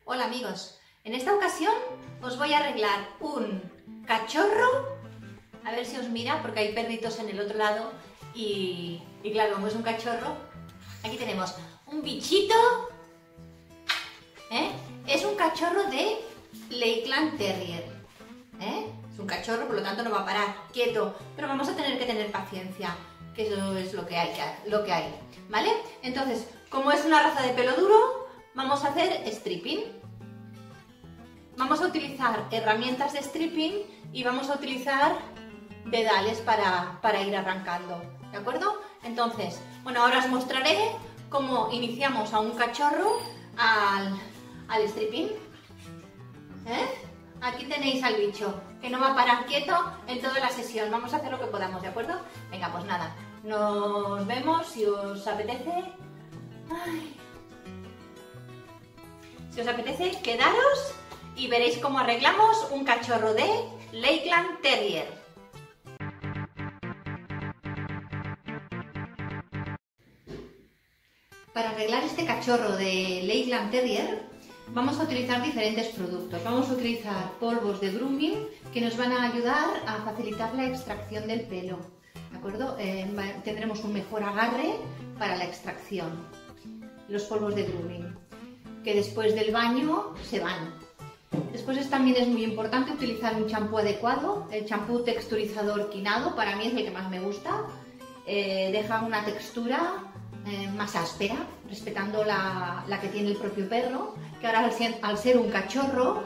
Hola amigos, en esta ocasión os voy a arreglar un cachorro, a ver si os mira porque hay perritos en el otro lado y claro, como es un cachorro, aquí tenemos un bichito, es un cachorro de Lakeland Terrier, es un cachorro, por lo tanto no va a parar quieto, pero vamos a tener que tener paciencia, que eso es lo que hay, ¿vale? Entonces, como es una raza de pelo duro, vamos a hacer stripping. Vamos a utilizar herramientas de stripping y vamos a utilizar dedales para ir arrancando, ¿de acuerdo? Entonces, bueno, ahora os mostraré cómo iniciamos a un cachorro al stripping. Aquí tenéis al bicho, que no va a parar quieto en toda la sesión. Vamos a hacer lo que podamos, ¿de acuerdo? Venga, pues nada, nos vemos si os apetece. Si os apetece, quedaros y veréis cómo arreglamos un cachorro de Lakeland Terrier. Para arreglar este cachorro de Lakeland Terrier vamos a utilizar diferentes productos. Vamos a utilizar polvos de grooming que nos van a ayudar a facilitar la extracción del pelo, ¿de acuerdo? Tendremos un mejor agarre para la extracción. Los polvos de grooming, que después del baño se van. Después también es muy importante utilizar un champú adecuado, el champú texturizador quinado, para mí es el que más me gusta, deja una textura más áspera, respetando la que tiene el propio perro, que ahora al ser un cachorro,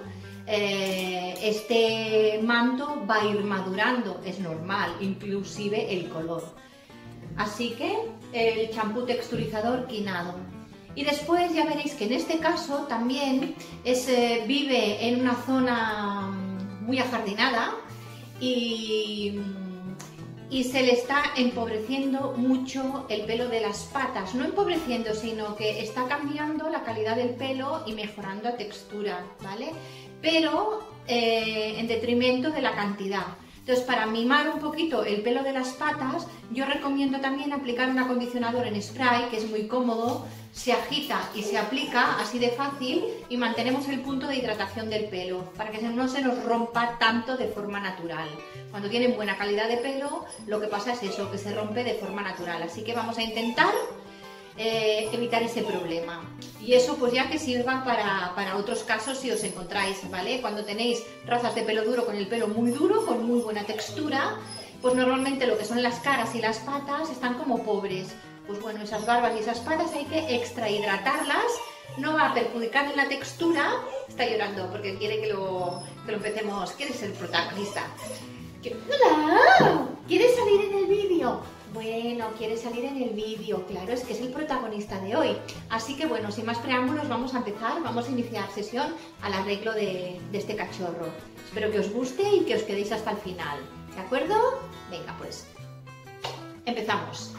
este manto va a ir madurando, es normal, inclusive el color. Así que el champú texturizador quinado. Y después ya veréis que en este caso también vive en una zona muy ajardinada y se le está empobreciendo mucho el pelo de las patas. No empobreciendo, sino que está cambiando la calidad del pelo y mejorando la textura, ¿vale? Pero en detrimento de la cantidad. Entonces, para mimar un poquito el pelo de las patas, yo recomiendo también aplicar un acondicionador en spray, que es muy cómodo, se agita y se aplica así de fácil y mantenemos el punto de hidratación del pelo, para que no se nos rompa tanto de forma natural. Cuando tienen buena calidad de pelo, lo que pasa es eso, que se rompe de forma natural. Así que vamos a intentar evitar ese problema. Y eso pues ya que sirva para otros casos si os encontráis, ¿vale? Cuando tenéis razas de pelo duro con el pelo muy duro, con muy buena textura, pues normalmente lo que son las caras y las patas están como pobres. Pues bueno, esas barbas y esas patas hay que extrahidratarlas, no va a perjudicar en la textura. Está llorando porque quiere que lo empecemos. ¿Quieres ser el protagonista? ¡Hola! ¿Quieres salir en el vídeo? Bueno, quiere salir en el vídeo, claro, es que es el protagonista de hoy. Así que bueno, sin más preámbulos vamos a empezar, vamos a iniciar sesión al arreglo de este cachorro. Espero que os guste y que os quedéis hasta el final, ¿de acuerdo? Venga, pues, empezamos.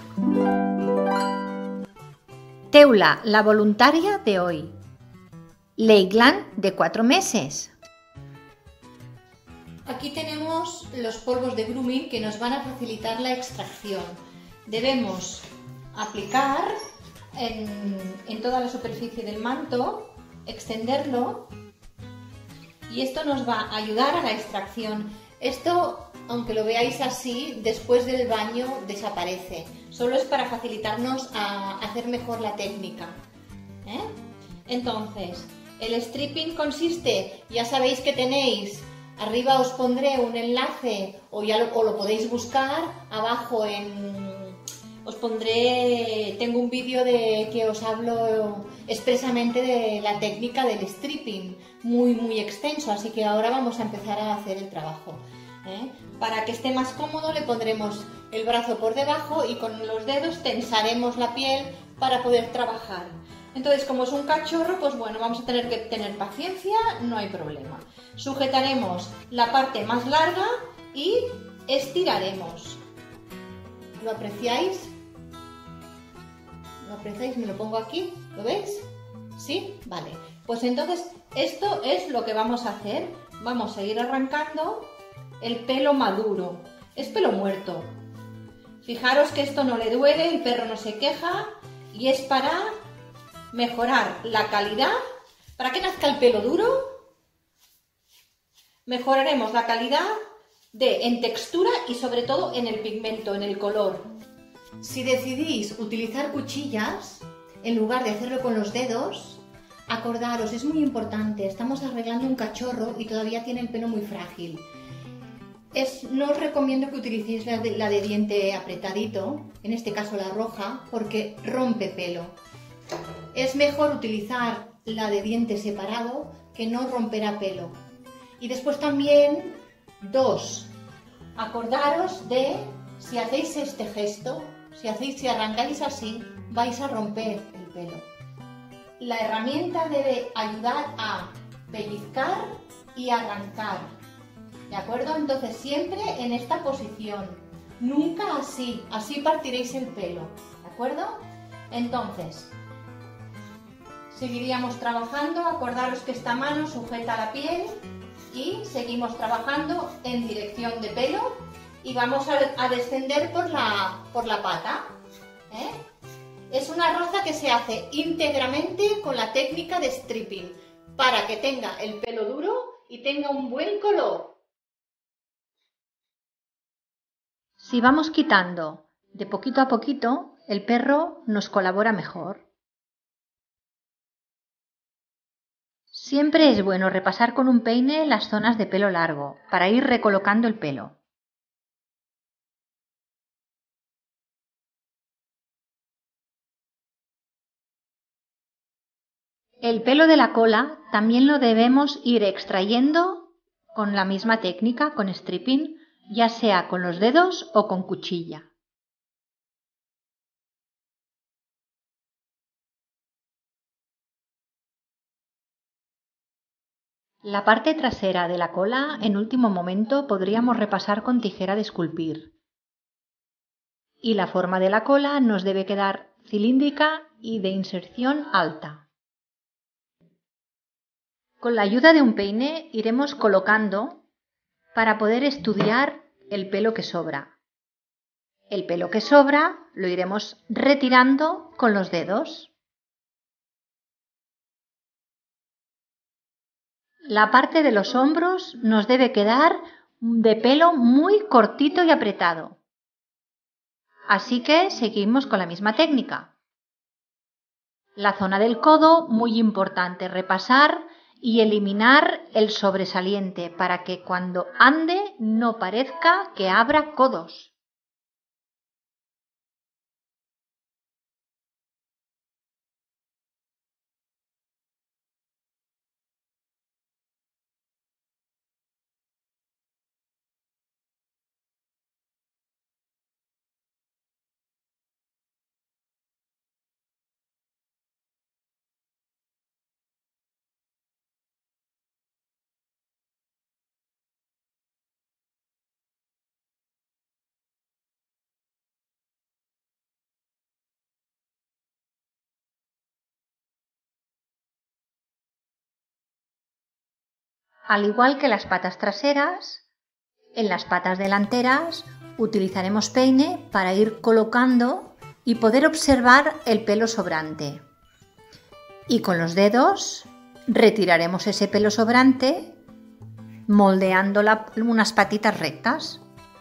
Teula, la voluntaria de hoy. Lakeland, de 4 meses. Aquí tenemos los polvos de grooming que nos van a facilitar la extracción. Debemos aplicar en toda la superficie del manto, extenderlo y esto nos va a ayudar a la extracción. Esto, aunque lo veáis así, después del baño desaparece. Solo es para facilitarnos a hacer mejor la técnica. Entonces, el stripping consiste, ya sabéis que tenéis... Arriba os pondré un enlace o lo podéis buscar. Abajo os pondré, tengo un vídeo que os hablo expresamente de la técnica del stripping, muy extenso, así que ahora vamos a empezar a hacer el trabajo. Para que esté más cómodo le pondremos el brazo por debajo y con los dedos tensaremos la piel para poder trabajar. Entonces, como es un cachorro, pues bueno, vamos a tener que tener paciencia, no hay problema. Sujetaremos la parte más larga y estiraremos. ¿Lo apreciáis? ¿Lo apreciáis? Me lo pongo aquí, ¿lo veis? ¿Sí? Vale. Pues entonces, esto es lo que vamos a hacer. Vamos a ir arrancando el pelo maduro. Es pelo muerto. Fijaros que esto no le duele, el perro no se queja y es para mejorar la calidad Para que nazca el pelo duro, mejoraremos la calidad en textura y sobre todo en el pigmento, en el color. Si decidís utilizar cuchillas, en lugar de hacerlo con los dedos, acordaros, es muy importante, estamos arreglando un cachorro y todavía tiene el pelo muy frágil. No os recomiendo que utilicéis la de diente apretadito, en este caso la roja, porque rompe pelo. Es mejor utilizar la de diente separado, que no romperá pelo. Y después también, acordaros de, si hacéis este gesto, si arrancáis así, vais a romper el pelo. La herramienta debe ayudar a pellizcar y arrancar, ¿de acuerdo? Entonces siempre en esta posición, nunca así, así partiréis el pelo, ¿de acuerdo? Entonces, seguiríamos trabajando, acordaros que esta mano sujeta la piel y seguimos trabajando en dirección de pelo y vamos a descender por la pata, ¿eh? Es una raza que se hace íntegramente con la técnica de stripping para que tenga el pelo duro y tenga un buen color. Si vamos quitando de poquito a poquito, el perro nos colabora mejor. Siempre es bueno repasar con un peine las zonas de pelo largo para ir recolocando el pelo. El pelo de la cola también lo debemos ir extrayendo con la misma técnica, con stripping, ya sea con los dedos o con cuchilla. La parte trasera de la cola, en último momento, podríamos repasar con tijera de esculpir. Y la forma de la cola nos debe quedar cilíndrica y de inserción alta. Con la ayuda de un peine iremos colocando para poder estudiar el pelo que sobra. El pelo que sobra lo iremos retirando con los dedos. La parte de los hombros nos debe quedar de pelo muy cortito y apretado. Así que seguimos con la misma técnica. La zona del codo, muy importante, repasar y eliminar el sobresaliente para que cuando ande no parezca que abra codos. Al igual que las patas traseras, en las patas delanteras utilizaremos peine para ir colocando y poder observar el pelo sobrante. Y con los dedos retiraremos ese pelo sobrante moldeando unas patitas rectas.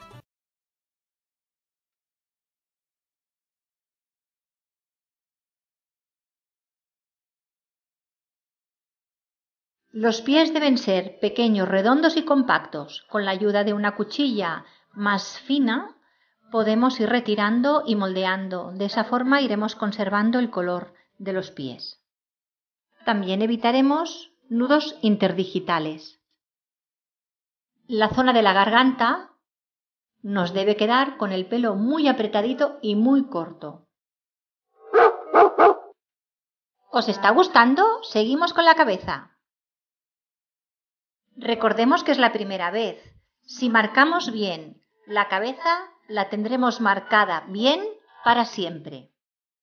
Los pies deben ser pequeños, redondos y compactos. Con la ayuda de una cuchilla más fina podemos ir retirando y moldeando. De esa forma iremos conservando el color de los pies. También evitaremos nudos interdigitales. La zona de la garganta nos debe quedar con el pelo muy apretadito y muy corto. ¿Os está gustando? Seguimos con la cabeza. Recordemos que es la primera vez. Si marcamos bien la cabeza, la tendremos marcada bien para siempre.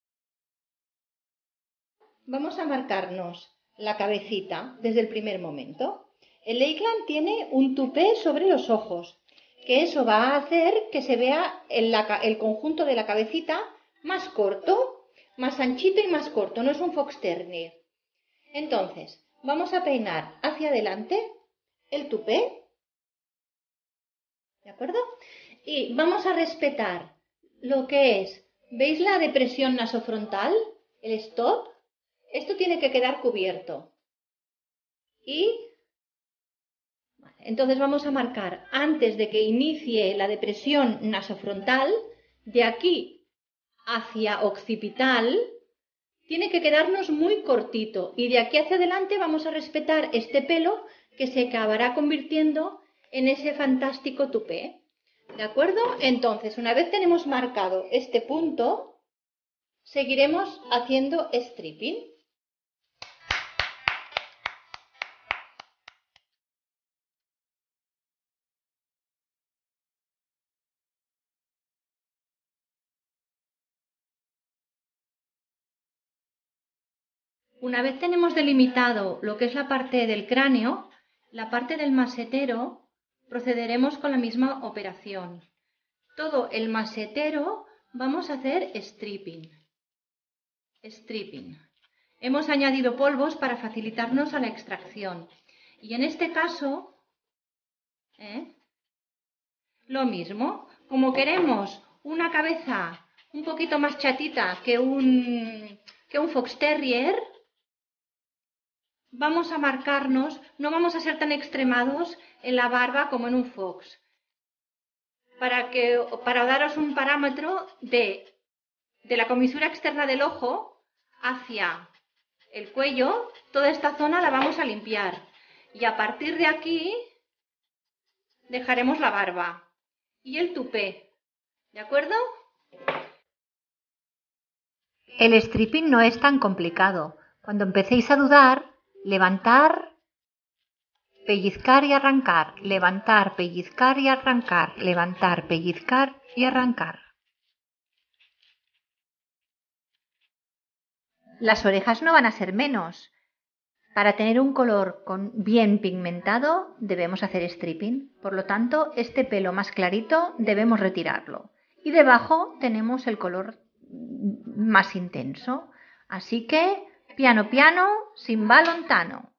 Vamos a marcarnos la cabecita desde el primer momento. El Lakeland tiene un tupé sobre los ojos, que eso va a hacer que se vea el conjunto de la cabecita más corto, más anchito y más corto. No es un fox terrier. Entonces, vamos a peinar hacia adelante el tupé, ¿de acuerdo? Y vamos a respetar lo que es, ¿veis la depresión nasofrontal? El stop. Esto tiene que quedar cubierto. Y entonces vamos a marcar antes de que inicie la depresión nasofrontal, de aquí hacia occipital, tiene que quedarnos muy cortito y de aquí hacia adelante vamos a respetar este pelo que se acabará convirtiendo en ese fantástico tupé. ¿De acuerdo? Entonces, una vez tenemos marcado este punto, seguiremos haciendo stripping. Una vez tenemos delimitado lo que es la parte del cráneo, la parte del masetero, procederemos con la misma operación. Todo el masetero vamos a hacer stripping. Stripping. Hemos añadido polvos para facilitarnos a la extracción. Y en este caso, lo mismo. Como queremos una cabeza un poquito más chatita que un Fox Terrier, vamos a marcarnos, no vamos a ser tan extremados en la barba como en un fox. Para daros un parámetro de la comisura externa del ojo hacia el cuello, toda esta zona la vamos a limpiar. Y a partir de aquí dejaremos la barba y el tupé. ¿De acuerdo? El stripping no es tan complicado. Cuando empecéis a dudar, levantar, pellizcar y arrancar, levantar, pellizcar y arrancar, levantar, pellizcar y arrancar. Las orejas no van a ser menos. Para tener un color bien pigmentado debemos hacer stripping. Por lo tanto, este pelo más clarito debemos retirarlo. Y debajo tenemos el color más intenso. Así que piano piano, sin va lontano.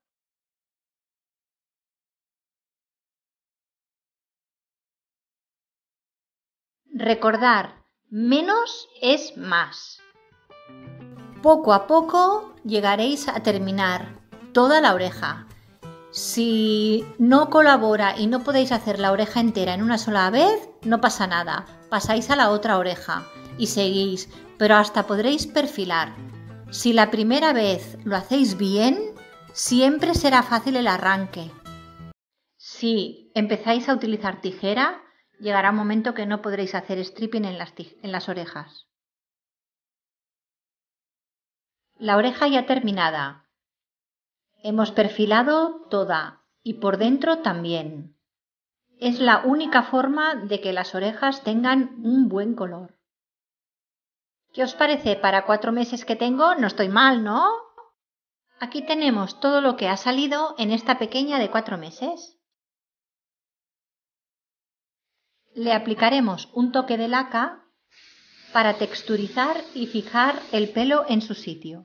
Recordar, menos es más. Poco a poco llegaréis a terminar toda la oreja. Si no colabora y no podéis hacer la oreja entera en una sola vez, no pasa nada. Pasáis a la otra oreja y seguís, pero hasta podréis perfilar. Si la primera vez lo hacéis bien, siempre será fácil el arranque. Si empezáis a utilizar tijera, llegará un momento que no podréis hacer stripping en las orejas. La oreja ya terminada. Hemos perfilado toda y por dentro también. Es la única forma de que las orejas tengan un buen color. ¿Qué os parece? Para 4 meses que tengo no estoy mal, ¿no? Aquí tenemos todo lo que ha salido en esta pequeña de 4 meses. Le aplicaremos un toque de laca para texturizar y fijar el pelo en su sitio.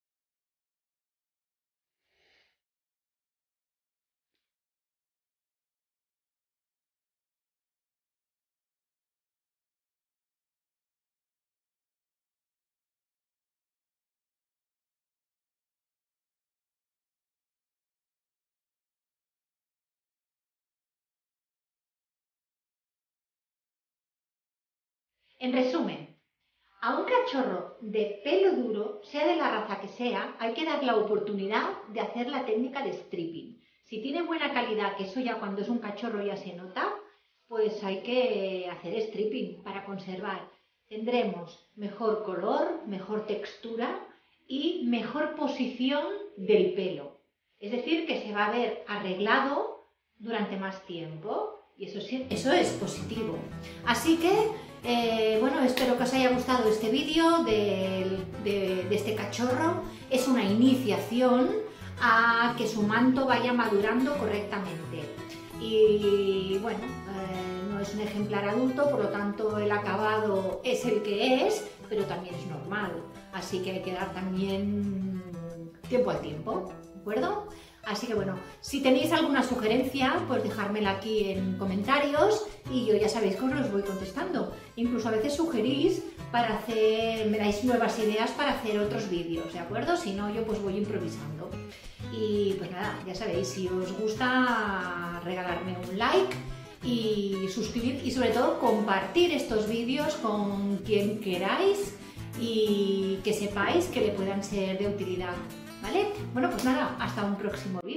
En resumen, a un cachorro de pelo duro, sea de la raza que sea, hay que dar la oportunidad de hacer la técnica de stripping. Si tiene buena calidad, que eso ya cuando es un cachorro ya se nota, pues hay que hacer stripping para conservar. Tendremos mejor color, mejor textura y mejor posición del pelo. Es decir, que se va a ver arreglado durante más tiempo y eso es positivo. Así que bueno, espero que os haya gustado este vídeo de este cachorro. Es una iniciación a que su manto vaya madurando correctamente. Y bueno, no es un ejemplar adulto, por lo tanto el acabado es el que es, pero también es normal. Así que hay que dar también tiempo al tiempo. acuerdo? Así que bueno, si tenéis alguna sugerencia, pues dejármela aquí en comentarios y yo ya sabéis que os los voy contestando. Incluso a veces sugerís para hacer, me dais nuevas ideas para hacer otros vídeos, ¿de acuerdo? Si no, yo pues voy improvisando. Y pues nada, ya sabéis, si os gusta, regalarme un like y suscribir y sobre todo compartir estos vídeos con quien queráis y que sepáis que le puedan ser de utilidad, ¿vale? Bueno, pues nada, hasta un próximo vídeo.